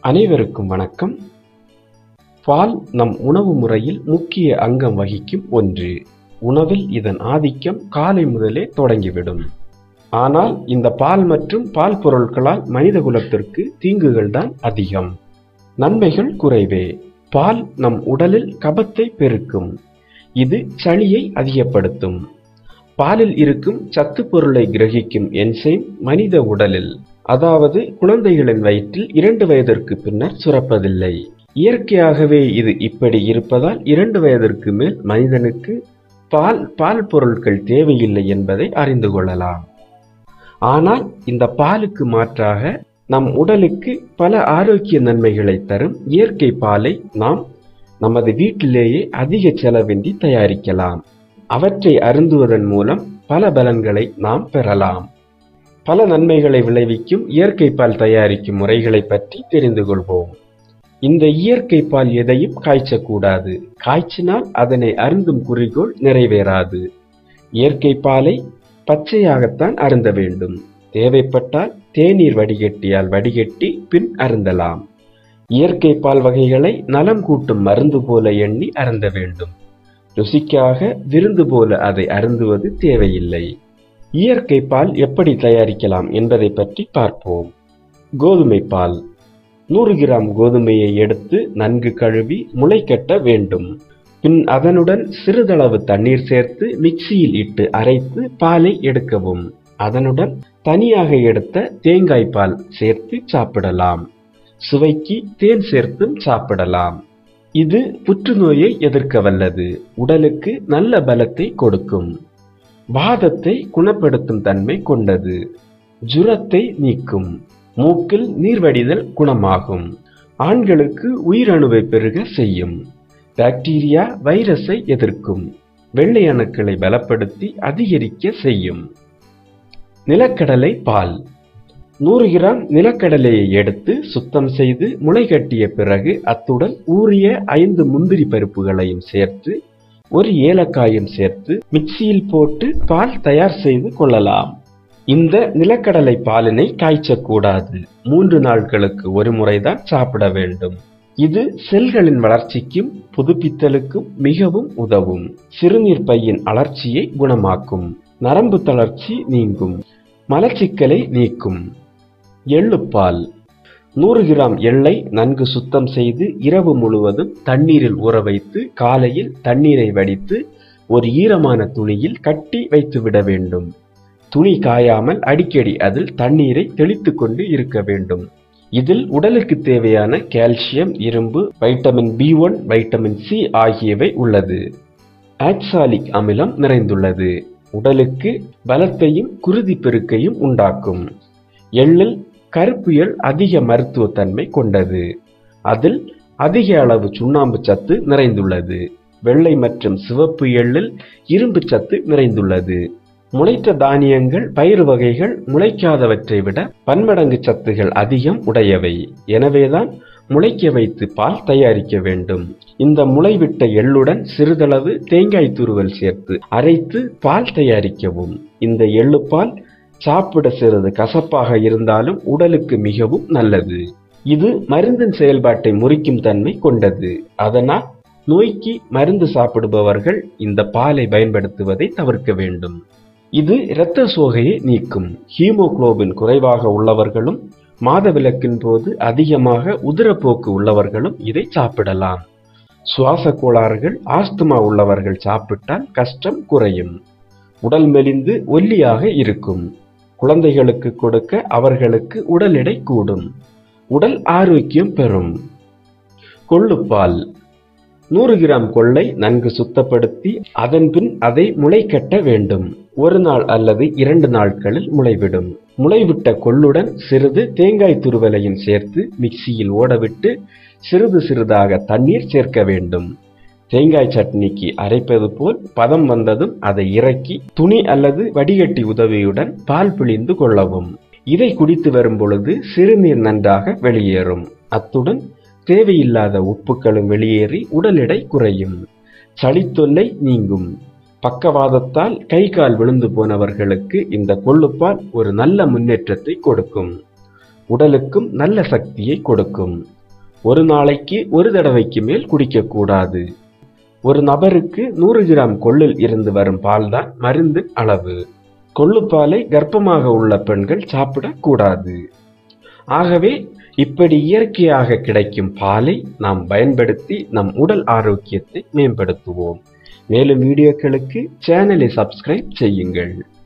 அனைவருக்கும் வணக்கம். பால் நம் உணவு முறையில் முக்கிய அங்கம் வகிக்கும் ஒன்று. உணவில் இதன் ஆதிக்கம் காலை முதலே தொடங்கிவிடும். ஆனால் இந்த பால் மற்றும் பால் பொருட்களால் மனித குலத்திற்கு தீங்குகள் தான் அதிகம், நன்மைகள் குறைவே. பால் நம் உடலில் கபத்தை பெருக்கும். இது சளியை அதிகப்படுத்தும். பாலில் இருக்கும் சத்து பொருளை கிரகிக்கும் என்சைம் மனித உடலில், அதாவது குழந்தைகளின் வயிற்றில் 2 வயதிற்கு பின்னர் சுரப்பதில்லை. இயற்கையாகவே இது இப்படி இருப்பதால் 2 வயதிற்கு மேல் மனிதனுக்கு பால் பொருட்கள் தேவையில்லை என்பதை அறிந்து கொள்ளலாம். ஆனால் இந்த பாலுக்கு மாற்றாக நம் உடலுக்கு பல ஆரோக்கிய நன்மைகளை தரும் இயற்கை பாலை நாம் நமது வீட்டிலேயே அதிக செலவின்றி தயாரிக்கலாம். அவற்றை அருந்துவதன் மூலம் பல பலன்களை நாம் பெறலாம். பல நன்மைகளை விளைவிக்கும் இயற்கை பால் தயாரிக்கும் முறைகளை பற்றி தெரிந்து கொள்வோம். இந்த இயற்கை பால் எதையும் காய்ச்சக்கூடாது. காய்ச்சினால் அதனை அருந்தும் குறிக்கோள் நிறைவேறாது. இயற்கை பாலை பச்சையாகத்தான் அருந்த வேண்டும். தேவைப்பட்டால் தேநீர் வடிகட்டியால் வடிகட்டி பின் அருந்தலாம். இயற்கை பால் வகைகளை நலம் கூட்டும் மருந்து போல எண்ணி அருந்த வேண்டும். ருசிக்காக விருந்து போல அதை அருந்துவது தேவையில்லை. இயற்கை பால் எப்படி தயாரிக்கலாம் என்பதை பற்றி பார்ப்போம். கோதுமை பால். 100 கிராம் கோதுமையை எடுத்து நன்கு கழுவி முளை கட்ட வேண்டும். பின் அதனுடன் சிறிதளவு தண்ணீர் சேர்த்து மிக்சியில் இட்டு அரைத்து பாலை எடுக்கவும். அதனுடன் தனியாக எடுத்த தேங்காய் பால் சேர்த்து சாப்பிடலாம். சுவைக்கு தேன் சேர்த்தும் சாப்பிடலாம். இது புற்றுநோயை எதிர்க்க வல்லது. உடலுக்கு நல்ல பலத்தை கொடுக்கும். வாதத்தை குணப்படுத்தும் தன்மை கொண்டது. ஜுரத்தை நீக்கும். மூக்கில் நீர்வடிதல் குணமாகும். ஆண்களுக்கு உயிரணுவை பெருக செய்யும். பாக்டீரியா வைரஸை எதிர்க்கும். வெள்ளை அணுக்களை பலப்படுத்தி அதிகரிக்க செய்யும். நிலக்கடலை பால். 100 கிராம் நிலக்கடலையை எடுத்து சுத்தம் செய்து முளை கட்டிய பிறகு அத்துடன் ஊறிய 5 முந்திரி பருப்புகளையும் சேர்த்து 1 ஏலக்காயும் சேர்த்து மிக்சியில் போட்டு பால் தயார் செய்து கொள்ளலாம். இந்த நிலக்கடலை பாலினை காய்ச்சக்கூடாது. 3 நாட்களுக்கு ஒரு முறைதான் சாப்பிட வேண்டும். இது செல்களின் வளர்ச்சிக்கும் புதுப்பித்தலுக்கும் மிகவும் உதவும். சிறுநீர் பையின் அழற்சியை குணமாக்கும். நரம்பு தளர்ச்சி நீங்கும். மலச்சிக்கலை நீக்கும். எள்ளுப்பால். 100 கிராம் எள்ளை நன்கு சுத்தம் செய்து இரவு முழுவதும் தண்ணீரில் ஊற வைத்து காலையில் தண்ணீரை வடித்து ஒரு ஈரமான துணியில் கட்டி வைத்துவிட வேண்டும். துணி காயாமல் அடிக்கடி அதில் தண்ணீரை தெளித்து கொண்டு இருக்க வேண்டும். இதில் உடலுக்கு தேவையான கால்சியம், இரும்பு, வைட்டமின் B1, வைட்டமின் C ஆகியவை உள்ளது. ஆக்சாலிக் அமிலம் நிறைந்துள்ளது. உடலுக்கு பலத்தையும் குருதி பெருக்கையும் உண்டாக்கும். எள்ளில் கருப்பியல் அதிக மருத்துவ தன்மை கொண்டது. அதில் அதிக அளவு சுண்ணாம்பு சத்து நிறைந்துள்ளது. வெள்ளை மற்றும் சிவப்பு எள்ளில் இரும்பு சத்து நிறைந்துள்ளது. முளைத்த தானியங்கள், பயிறு வகைகள் முளைக்காதவற்றை விட பன்மடங்கு சத்துகள் அதிகம் உடையவை. எனவேதான் முளைக்க வைத்து பால் தயாரிக்க வேண்டும். இந்த முளைவிட்ட எள்ளுடன் சிறிதளவு தேங்காய் துருவல் சேர்த்து அரைத்து பால் தயாரிக்கவும். இந்த எள்ளுப்பால் சாப்பிட சிறிது கசப்பாக இருந்தாலும் உடலுக்கு மிகவும் நல்லது. இது மருந்தின் செயல்பாட்டை முறிக்கும் தன்மை கொண்டது. அதனால் நோய்க்கு மருந்து சாப்பிடுபவர்கள் இந்த பாலை பயன்படுத்துவதை தவிர்க்க வேண்டும். இது இரத்த சோகையை நீக்கும். ஹீமோகுளோபின் குறைவாக உள்ளவர்களும் மாதவிலக்கின் போது அதிகமாக உதிரப்போக்கு உள்ளவர்களும் இதை சாப்பிடலாம். சுவாச கோளாறுகள், ஆஸ்துமா உள்ளவர்கள் சாப்பிட்டால் கஷ்டம் குறையும். உடல் மெலிந்து ஒல்லியாக இருக்கும். குழந்தைகளுக்கு கொடுக்க அவர்களுக்கு உடல் எடை கூடும். உடல் ஆரோக்கியம் பெறும். கொள்ளுப்பால். 100 கிராம் கொள்ளை நன்கு சுத்தப்படுத்தி அதன் பின் அதை முளை கட்ட வேண்டும். 1 நாள் அல்லது 2 நாட்களில் முளைவிடும். முளைவிட்ட கொள்ளுடன் சிறிது தேங்காய் துருவலையும் சேர்த்து மிக்சியில் ஓடவிட்டு சிறிது சிறிதாக தண்ணீர் சேர்க்க வேண்டும். தேங்காய் சட்னிக்கு அரைப்பது போல் பதம் வந்ததும் அதை இறக்கி துணி அல்லது வடிகட்டி உதவியுடன் பால் பிழிந்து கொள்ளவும். இதை குடித்து வரும் பொழுது சிறுநீர் நன்றாக வெளியேறும். அத்துடன் தேவையில்லாத உப்புக்களும் வெளியேறி உடல் எடை குறையும். சளித்தொல்லை நீங்கும். பக்கவாதத்தால் கை கால் விழுந்து போனவர்களுக்கு இந்த கொள்ளுப்பால் ஒரு நல்ல முன்னேற்றத்தை கொடுக்கும். உடலுக்கும் நல்ல சக்தியை கொடுக்கும். ஒரு நாளைக்கு ஒரு தடவைக்கு மேல் குடிக்கக்கூடாது. ஒரு நபருக்கு 100 கிராம் கொள்ளில் இருந்து வரும் பால்தான் மருந்து அளவு. கொள்ளுப்பாலை கர்ப்பமாக உள்ள பெண்கள் சாப்பிடக்கூடாது. ஆகவே இப்படி இயற்கையாக கிடைக்கும் பாலை நாம் பயன்படுத்தி நம் உடல் ஆரோக்கியத்தை மேம்படுத்துவோம். மேலும் வீடியோக்களுக்கு சேனலை சப்ஸ்கிரைப் செய்யுங்கள்.